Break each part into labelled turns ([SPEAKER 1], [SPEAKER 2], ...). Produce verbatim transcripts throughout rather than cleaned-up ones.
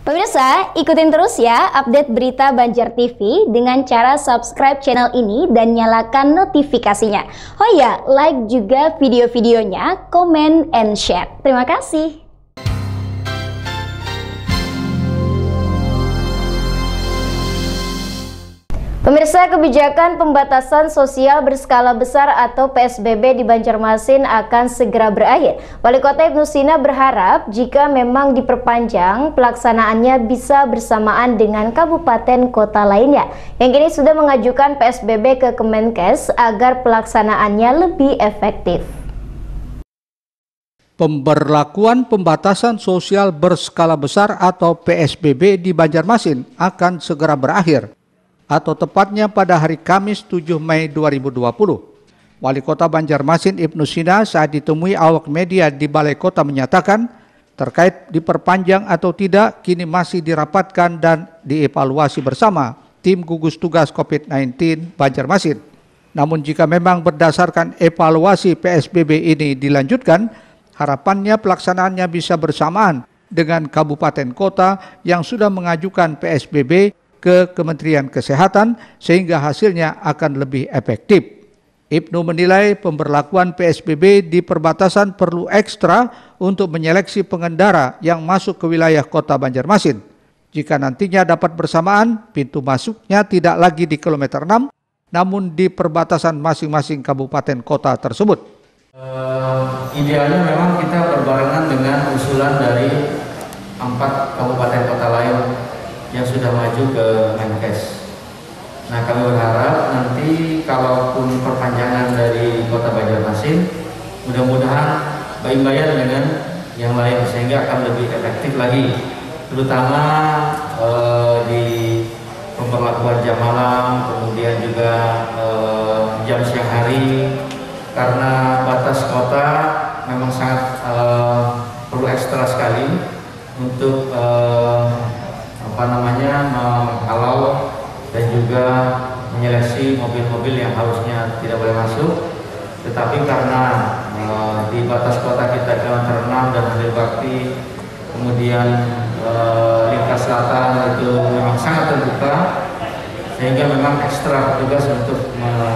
[SPEAKER 1] Pemirsa, ikutin terus ya update berita Banjar T V dengan cara subscribe channel ini dan nyalakan notifikasinya. Oh ya, like juga video-videonya, comment and share. Terima kasih. Pemirsa, kebijakan pembatasan sosial berskala besar atau P S B B di Banjarmasin akan segera berakhir. Wali Kota Ibnu Sina berharap jika memang diperpanjang, pelaksanaannya bisa bersamaan dengan kabupaten kota lainnya yang kini sudah mengajukan P S B B ke Kemenkes agar pelaksanaannya lebih efektif.
[SPEAKER 2] Pemberlakuan pembatasan sosial berskala besar atau P S B B di Banjarmasin akan segera berakhir, atau tepatnya pada hari Kamis tujuh Mei dua ribu dua puluh. Wali Kota Banjarmasin Ibnu Sina saat ditemui awak media di Balai Kota menyatakan terkait diperpanjang atau tidak kini masih dirapatkan dan dievaluasi bersama tim gugus tugas COVID sembilan belas Banjarmasin. Namun jika memang berdasarkan evaluasi P S B B ini dilanjutkan, harapannya pelaksanaannya bisa bersamaan dengan kabupaten kota yang sudah mengajukan P S B B ke Kementerian Kesehatan sehingga hasilnya akan lebih efektif. Ibnu menilai pemberlakuan P S B B di perbatasan perlu ekstra untuk menyeleksi pengendara yang masuk ke wilayah kota Banjarmasin. Jika nantinya dapat bersamaan, pintu masuknya tidak lagi di kilometer enam, namun di perbatasan masing-masing kabupaten kota tersebut.
[SPEAKER 3] Uh, idealnya memang kita berbarengan dengan usulan dari empat kabupaten kota lain yang sudah maju ke Kemenkes. Nah, kami berharap nanti kalaupun perpanjangan dari Kota Banjarmasin, mudah-mudahan baik-baik dengan yang lain sehingga akan lebih efektif lagi, terutama eh, di pemberlakuan jam malam, kemudian juga eh, jam siang hari, karena batas kota memang sangat eh, perlu ekstra sekali untuk eh, apa namanya menghalau dan juga menyeleksi mobil-mobil yang harusnya tidak boleh masuk, tetapi karena e, di batas kota kita kilometer enam dan Hadir Bakti, kemudian e, lintas selatan itu memang sangat terbuka sehingga memang ekstra petugas untuk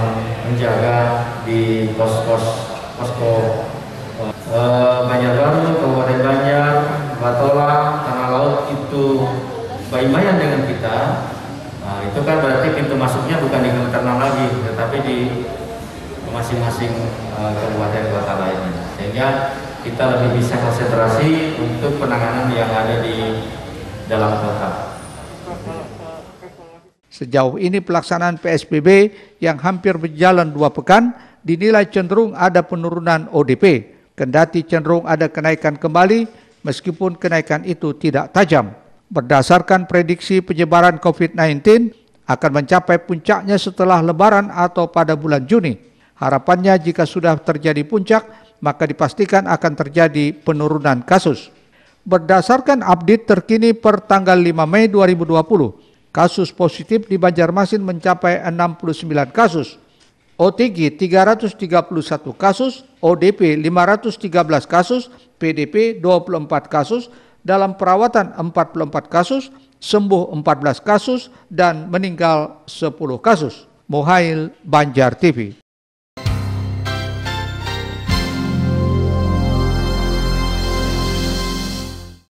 [SPEAKER 3] menjaga di pos-pos posko e, Banjarbaru, Kabupaten Banjar, Batola, Tanah Laut itu baik-baik dengan kita. Nah, itu kan berarti pintu masuknya bukan di kilometer enam lagi, tetapi di masing-masing uh, kabupaten kota lainnya, sehingga kita lebih bisa konsentrasi untuk penanganan yang ada di dalam kota.
[SPEAKER 2] Sejauh ini pelaksanaan P S B B yang hampir berjalan dua pekan dinilai cenderung ada penurunan O D P, kendati cenderung ada kenaikan kembali meskipun kenaikan itu tidak tajam. Berdasarkan prediksi penyebaran COVID sembilan belas akan mencapai puncaknya setelah Lebaran atau pada bulan Juni. Harapannya jika sudah terjadi puncak, maka dipastikan akan terjadi penurunan kasus. Berdasarkan update terkini per tanggal lima Mei dua ribu dua puluh, kasus positif di Banjarmasin mencapai enam puluh sembilan kasus, O T G tiga ratus tiga puluh satu kasus, O D P lima ratus tiga belas kasus, P D P dua puluh empat kasus, dalam perawatan empat puluh empat kasus, sembuh empat belas kasus, dan meninggal sepuluh kasus. Mohail, Banjar T V.